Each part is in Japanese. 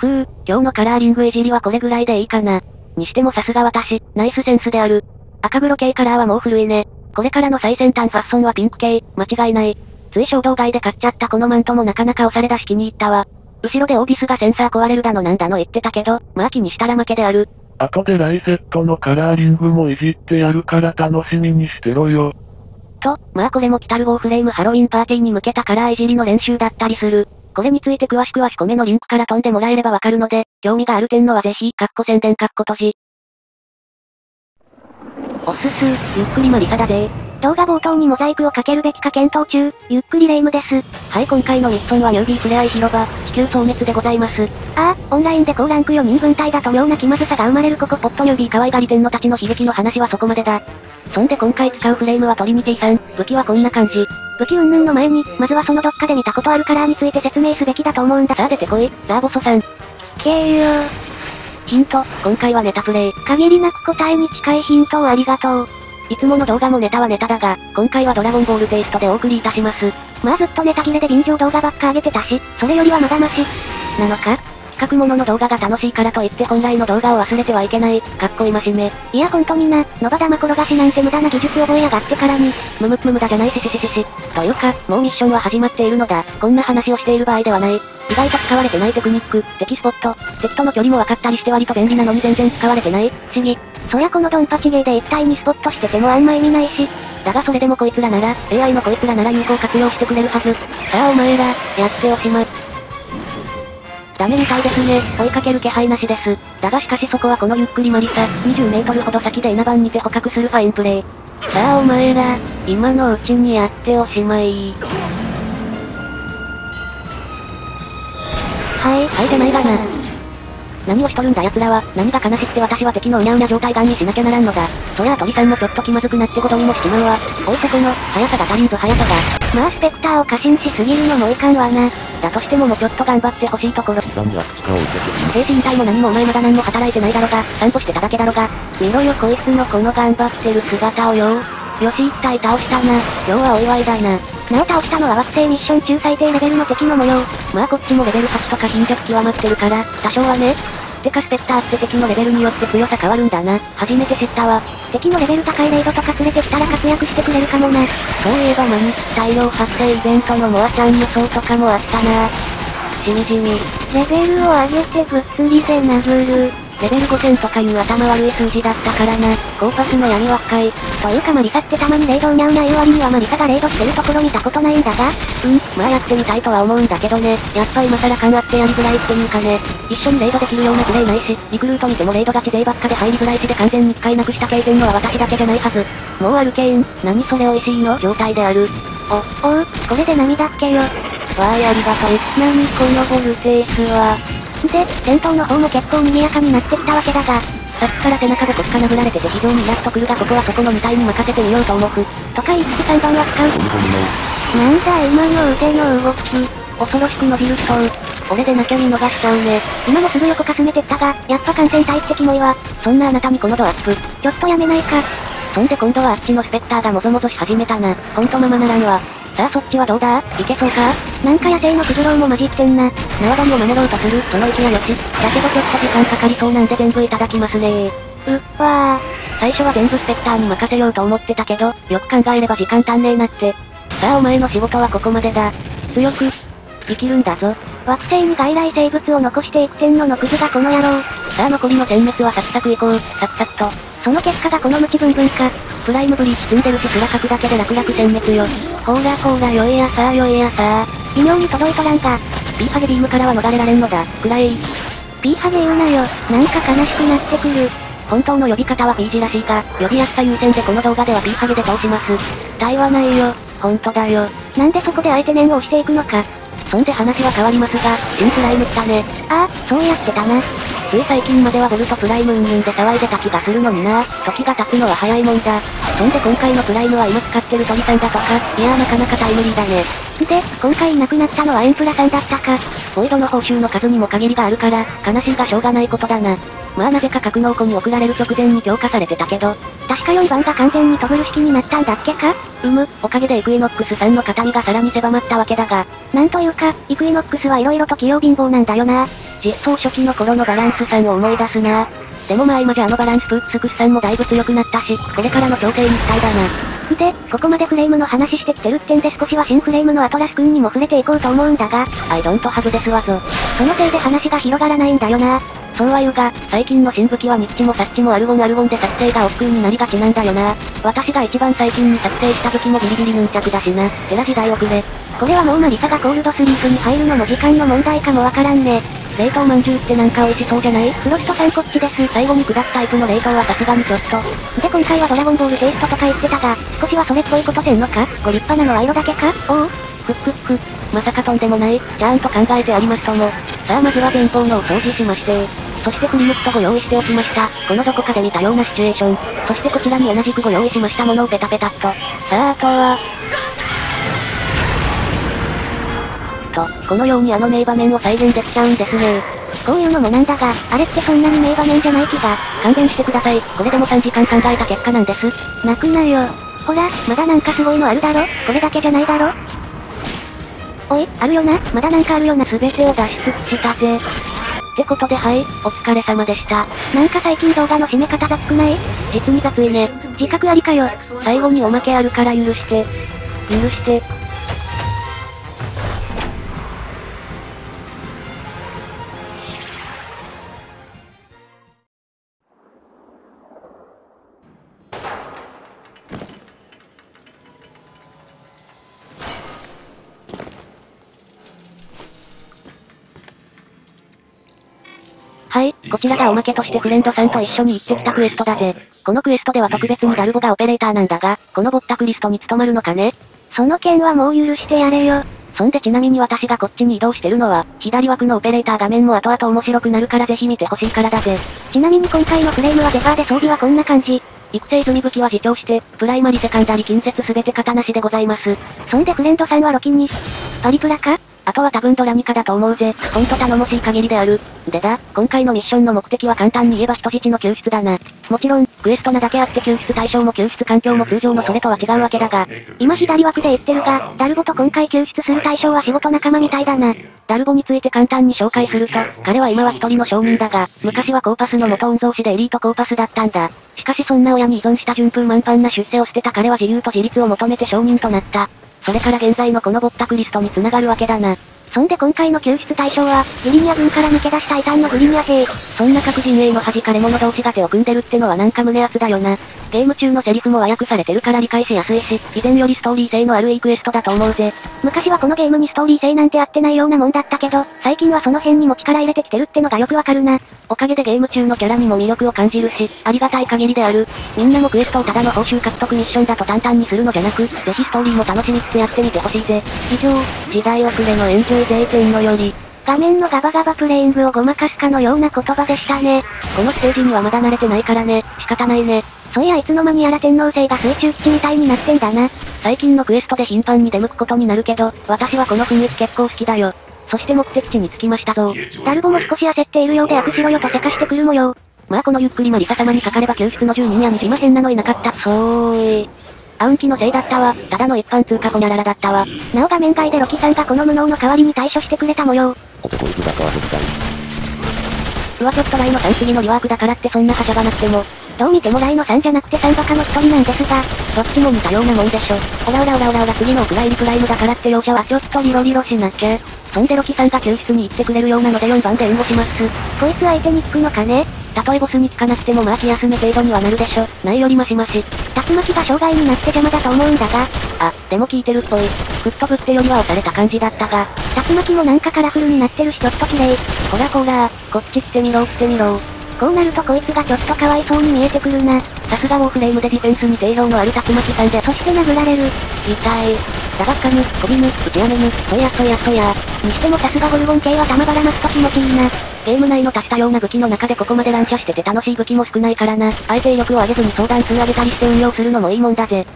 今日のカラーリングいじりはこれぐらいでいいかな。にしてもさすが私、ナイスセンスである。赤黒系カラーはもう古いね。これからの最先端ファッションはピンク系、間違いない。つい衝動買いで買っちゃったこのマントもなかなかおしゃれだし気に入ったわ。後ろでオービスがセンサー壊れるだのなんだの言ってたけど、まあ気にしたら負けである。 後でライセットのカラーリングもいじってやるから楽しみにしてろよ。 と、まあこれも来たるウォーフレームハロウィンパーティーに向けたカラーいじりの練習だったりする。これについて詳しくは彦根のリンクから飛んでもらえればわかるので、興味がある点のはぜひ、宣伝閉じ。おすす、ゆっくりマリサだぜ。 動画冒頭にモザイクをかけるべきか検討中、ゆっくりレ夢ムです。 はい、今回のミッションは UB ふれあい広場、地球消滅でございます。 オンラインで高ランク4人分隊だと妙な気まずさが生まれるここポット UB 可愛がり店のたちの悲劇の話はそこまでだ。そんで今回使うフレームはトリニティさん、武器はこんな感じ。 武器云々の前に、まずはそのどっかで見たことあるカラーについて説明すべきだと思うんだ。 さあ出てこい、ラーボソさん。 経由。 ヒント、今回はネタプレイ。 限りなく答えに近いヒントをありがとう。 いつもの動画もネタはネタだが、今回はドラゴンボールテイストでお送りいたします。 まあずっとネタ切れで便乗動画ばっか上げてたし、それよりはまだマシ。 なのか？企画ものの動画が楽しいからといって本来の動画を忘れてはいけない、かっこいましめ。 いやほんとにな、ノバ玉転がしなんて無駄な技術覚えやがってからに。 無駄じゃないし。というか、もうミッションは始まっているのだ。こんな話をしている場合ではない。意外と使われてないテクニック、敵スポット、敵との距離も分かったりして割と便利なのに全然使われてない、不思議。 そりゃこのドンパチゲーで1対2スポットしててもあんま意味ないし。 だがそれでもこいつらなら、AI のこいつらなら有効活用してくれるはず。さあお前ら、やっておしまい。ダメみたいですね、追いかける気配なしです。だがしかしそこはこのゆっくりマリサ、20メートルほど先で稲番にて捕獲するファインプレイ。さあお前ら、今のうちにやっておしまい。はいじゃないがな。何をしとるんだ奴らは、何が悲しくて私は敵のうにゃうにゃ状態ガンにしなきゃならんのだ。そりゃあ鳥さんもちょっと気まずくなってごどにもしちまうわ。おいそこの、速さが足りんぞ速さが。 まあスペクターを過信しすぎるのもいかんわな。 だとしてももうちょっと頑張ってほしいところ。 刻みは口かを受けて兵士引退も何もお前まだ何も働いてないだろが、散歩してただけだろが。見ろよこいつのこの頑張ってる姿をよ。よし一体倒したな。今日はお祝いだな。 なお倒したのは惑星ミッション中最低レベルの敵の模様。 まあこっちもレベル8とか貧弱極まってるから、多少はね。てかスペクターって敵のレベルによって強さ変わるんだな。初めて知ったわ。 敵のレベル高いレイドとか連れてきたら活躍してくれるかもな。 そういえばマニキ大量発生イベントのモアちゃん輸送とかもあったな。しみじみ。 レベルを上げて物理で殴る。 レベル5000とかいう頭悪い数字だったからな。コーパスの闇は深い。 というかマリサってたまにレイドうにゃうにゃ言う割にはマリサがレイドしてるところ見たことないんだが。 まあやってみたいとは思うんだけどね。やっぱ今更感あってやりづらいっていうかね。一緒にレイドできるようなプレイないし、リクルート見てもレイドガチ勢ばっかで入りづらいしで完全に使いなくした経験のは私だけじゃないはず。もうアルケーン、何それ美味しいの状態である。 これで涙っけよ。 わーいありがとう。何このボルテースは。 で、戦闘の方も結構賑やかになってきたわけだが、 さっきから背中で腰か殴られてて非常にイラッとくるがここはそこの2体に任せてみようと思う。 とか言って3番は使う。なんだ今の腕の動き。 恐ろしく伸びる人俺でなきゃ見逃しちゃうね。 今もすぐ横かすめてったが、やっぱ感染体ってキモいわ。 そんなあなたにこのドアップ。 ちょっとやめないか。 そんで今度はあっちのスペクターがもぞもぞし始めたな。ほんとままならんわ。さあそっちはどうだ？いけそうか？ なんか野生のクズロウも混じってんな。 縄張りを守ろうとする、その息はよし。だけどちょっと時間かかりそうなんで全部いただきますねわ最初は全部スペクターに任せようと思ってたけど、よく考えれば時間足んねえなって。さあお前の仕事はここまでだ。強く、生きるんだぞ。 惑星に外来生物を残していく天のクズがこの野郎。 さあ残りの殲滅はサクサクいこう、サクサクと。 その結果がこの無知ブンブンか。 プライムブリーチ積んでるし空書くだけで楽々殲滅よ。ほらよいやさあよいやさあ。 微妙に届いとらんが。 P ハゲビームからは逃れられんのだ。くらい。 P ハゲ言うなよ。なんか悲しくなってくる。 本当の呼び方は P 字らしいが、呼びやすさ優先でこの動画では P ハゲで通します。対はないよ。ほんとだよ。 なんでそこで相手念を押していくのか。 そんで話は変わりますが、新プライム来たね。 そうやってたな。 つい最近まではボルトプライム云々で騒いでた気がするのにな。時が経つのは早いもんだ。そんで今回のプライムは今使ってる鳥さんだとか、いやーなかなかタイムリーだね。 で、今回いなくなったのはエンプラさんだったか。 ボイドの報酬の数にも限りがあるから、悲しいがしょうがないことだな。まあなぜか格納庫に送られる直前に強化されてたけど、 確か4番が完全にトグル式になったんだっけか？ おかげでイクイノックスさんの肩身がさらに狭まったわけだが。 なんというか、イクイノックスは色々と器用貧乏なんだよな。 実装初期の頃のバランス3を思い出すな。でもまあ今じゃあのバランスプークスクスさんもだいぶ強くなったし、これからの調整に期待だな。 で、ここまでフレームの話してきてるってんで少しは新フレームのアトラス君にも触れていこうと思うんだが、 アイドントハブですわぞ。 そのせいで話が広がらないんだよな。 そうは言うが、最近の新武器はニッチもサッチもアルゴンで作成が億劫になりがちなんだよな。私が一番最近に作成した武器もビリビリヌンチャクだしな。てら時代遅れ。 これはもうマリサがコールドスリープに入るのも時間の問題かもわからんね。 冷凍まんじゅうってなんか美味しそうじゃない？ フロストさんこっちです。 最後に砕くタイプの冷凍はさすがにちょっと。 で今回はドラゴンボールテイストとか言ってたが、少しはそれっぽいことせんのか？ご立派なのは色だけか？おう。 まさかとんでもない、ちゃんと考えてありますとも。さあまずは前方のを掃除しまして。そして振り向くとご用意しておきました。このどこかで見たようなシチュエーション。そしてこちらに同じくご用意しましたものをペタペタっと。さああとは、このようにあの名場面を再現できちゃうんですね。 こういうのもなんだが、あれってそんなに名場面じゃない気が。 勘弁してください。これでも3時間考えた結果なんです。 泣くなよ。ほら、まだなんかすごいのあるだろ？これだけじゃないだろ？おい、あるよな？まだなんかあるよな？ 全てを出し尽くしたぜ。ってことではい、お疲れ様でした。 なんか最近動画の締め方雑くない？ 実に雑いね。 自覚ありかよ。 最後におまけあるから許して。許して。はい、こちらがおまけとしてフレンドさんと一緒に行ってきたクエストだぜ。このクエストでは特別にダルボがオペレーターなんだが、このぼったくリストに務まるのかね？ その件はもう許してやれよ。 そんでちなみに私がこっちに移動してるのは、左枠のオペレーター画面も後々面白くなるからぜひ見てほしいからだぜ。 ちなみに今回のフレームはゼファーで装備はこんな感じ。 育成済み武器は自重して、プライマリセカンダリ近接すべて型なしでございます。 そんでフレンドさんはロキに、パリプラか？ あとは多分ドラミカだと思うぜ。ほんと頼もしい限りである。でだ、今回のミッションの目的は簡単に言えば人質の救出だな。もちろん、クエストなだけあって救出対象も救出環境も通常のそれとは違うわけだが、 今左枠で言ってるが、ダルボと今回救出する対象は仕事仲間みたいだな。 ダルボについて簡単に紹介すると、彼は今は一人の商人だが、昔はコーパスの元御曹司でエリートコーパスだったんだ。しかしそんな親に依存した順風満帆な出世を捨てた彼は自由と自立を求めて商人となった。それから現在のこのぼったくリストに繋がるわけだな。 そんで今回の救出対象は、グリニア軍から抜け出した異端のグリニア兵。 そんな各陣営の弾かれ者同士が手を組んでるってのはなんか胸熱だよな。ゲーム中のセリフも和訳されてるから理解しやすいし、以前よりストーリー性のあるいいクエストだと思うぜ。 昔はこのゲームにストーリー性なんてあってないようなもんだったけど、最近はその辺にも力入れてきてるってのがよくわかるな。 おかげでゲーム中のキャラにも魅力を感じるし、ありがたい限りである。みんなもクエストをただの報酬獲得ミッションだと淡々にするのじゃなく、ぜひストーリーも楽しみつつやってみてほしいぜ。以上、時代遅れのエンジョイ税点のより、 画面のガバガバプレイングをごまかすかのような言葉でしたね。 このステージにはまだ慣れてないからね、仕方ないね。 そういやいつの間にやら天皇星が水中基地みたいになってんだな。 最近のクエストで頻繁に出向くことになるけど、私はこの雰囲気結構好きだよ。そして目的地に着きましたぞ。 ダルボも少し焦っているようで悪しろよとせかしてくる模様。 まあこのゆっくりマリサ様にかかれば救出の住人やにしまへんなのいなかった。アウンキのせいだったわ。ただの一般通過ホニャララだったわ。 なお画面外でロキさんがこの無能の代わりに対処してくれた模様。 うわちょっとライノさん次のリワークだからってそんなはしゃがなくても。 どう見てもライノさんじゃなくてサンバカの一人なんですが。 どっちも似たようなもんでしょ。オラ次のお蔵入りプライムだからって容赦はちょっとリロリロしなきゃ。そんでロキさんが救出に行ってくれるようなので4番で援護します。 こいつ相手に効くのかね？ たとえボスに効かなくてもまあ気休め程度にはなるでしょ。ないよりマシマシ。 竜巻が障害になって邪魔だと思うんだが。 あ、でも効いてるっぽい。吹っ飛ぶってよりは押された感じだったが。 竜巻もなんかカラフルになってるしちょっと綺麗。 ほら、こっち来てみろ。 こうなるとこいつがちょっとかわいそうに見えてくるな。 さすがウォーフレームでディフェンスに定評のある竜巻さんで、 そして殴られる。 痛い。だがかぬ、こびぬ、打ちやめぬ、そや。 にしてもさすがゴルゴン系は弾ばらますと気持ちいいな。 ゲーム内の足したような武器の中でここまで乱射してて楽しい武器も少ないからな。あえて威力を上げずに相談数上げたりして運用するのもいいもんだぜ。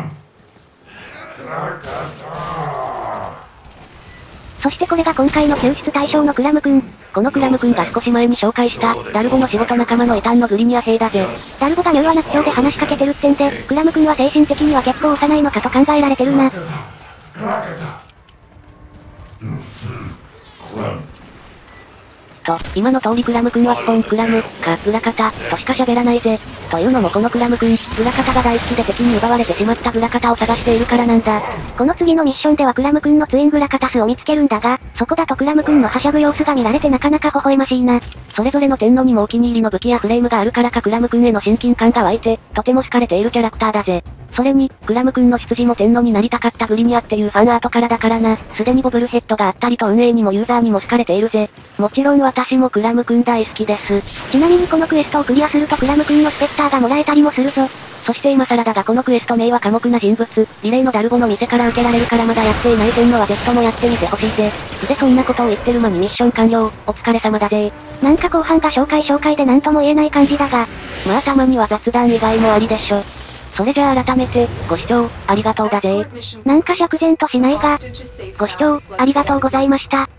そしてこれが今回の救出対象のクラム君。 このクラム君が少し前に紹介した、ダルボの仕事仲間の異端のグリニア兵だぜ。 ダルボが柔和な口調で話しかけてるってんで、クラム君は精神的には結構幼いのかと考えられてるな。 今の通りクラム君はスポンクラム、か、裏方、としか喋らないぜ。というのもこのクラム君、裏方が大好きで敵に奪われてしまった裏方を探しているからなんだ。 この次のミッションではクラム君のツイングラカタスを見つけるんだが、そこだとクラム君のはしゃぐ様子が見られてなかなか微笑ましいな。 それぞれの天皇にもお気に入りの武器やフレームがあるからかクラム君への親近感が湧いて、とても好かれているキャラクターだぜ。それに、クラム君の出自も天皇になりたかったグリニアっていうファンアートからだからな。すでにボブルヘッドがあったりと運営にもユーザーにも好かれているぜ。もちろん私もクラム君大好きです。 ちなみにこのクエストをクリアするとクラム君のスペクターがもらえたりもするぞ。 そして今更だがこのクエスト名は寡黙な人物、リレーのダルゴの店から受けられるからまだやっていない天皇はぜひともやってみてほしいぜ。でそんなことを言ってる間にミッション完了、お疲れ様だぜ。 なんか後半が紹介でなんとも言えない感じだが。 まあたまには雑談以外もありでしょ。それじゃあ改めて、ご視聴、ありがとうだぜ。 なんか釈然としないが、ご視聴、ありがとうございました。